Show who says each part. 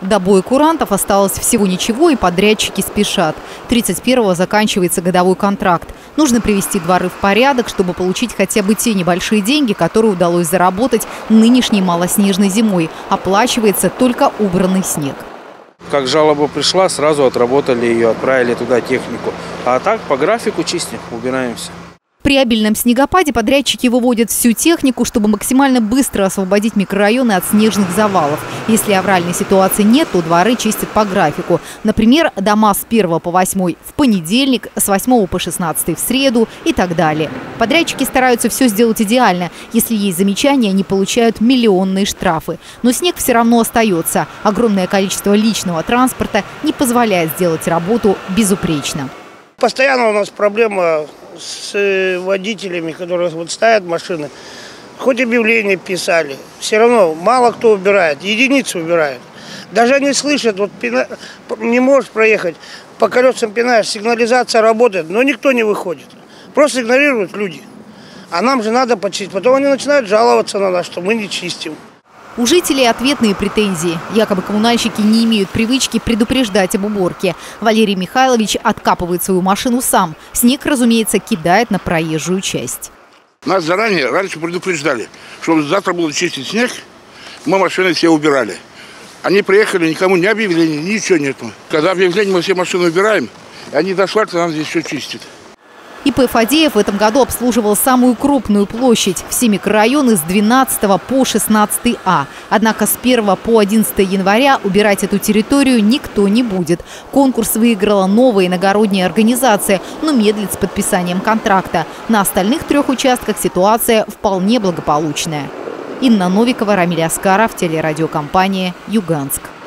Speaker 1: До боя курантов осталось всего ничего, и подрядчики спешат. 31-го заканчивается годовой контракт. Нужно привести дворы в порядок, чтобы получить хотя бы те небольшие деньги, которые удалось заработать нынешней малоснежной зимой. Оплачивается только убранный снег.
Speaker 2: Как жалоба пришла, сразу отработали ее, отправили туда технику. А так по графику чистим, убираемся.
Speaker 1: При обильном снегопаде подрядчики выводят всю технику, чтобы максимально быстро освободить микрорайоны от снежных завалов. Если авральной ситуации нет, то дворы чистят по графику. Например, дома с 1 по 8 в понедельник, с 8 по 16 в среду и так далее. Подрядчики стараются все сделать идеально. Если есть замечания, они получают миллионные штрафы. Но снег все равно остается. Огромное количество личного транспорта не позволяет сделать работу безупречно.
Speaker 3: Постоянно у нас проблема с водителями, которые вот ставят машины. Хоть объявление писали, все равно мало кто убирает, единицы убирают. Даже они слышат, вот не можешь проехать, по колесам пинаешь, сигнализация работает, но никто не выходит. Просто игнорируют люди. А нам же надо почистить. Потом они начинают жаловаться на нас, что мы не чистим.
Speaker 1: У жителей ответные претензии. Якобы коммунальщики не имеют привычки предупреждать об уборке. Валерий Михайлович откапывает свою машину сам. Снег, разумеется, кидает на проезжую часть.
Speaker 4: Нас заранее, раньше предупреждали, что завтра будут чистить снег, мы машины все убирали. Они приехали, никому ни объявлений, ничего нету. Когда объявление, мы все машины убираем, и они до асфальта нам здесь все чистят.
Speaker 1: ИП «Фадеев» в этом году обслуживал самую крупную площадь – все микрорайоны с 12 по 16 А. Однако с 1 по 11 января убирать эту территорию никто не будет. Конкурс выиграла новая иногородняя организация, но медлит с подписанием контракта. На остальных 3 участках ситуация вполне благополучная. Инна Новикова, Рамиль Аскаров, телерадиокомпания «Юганск».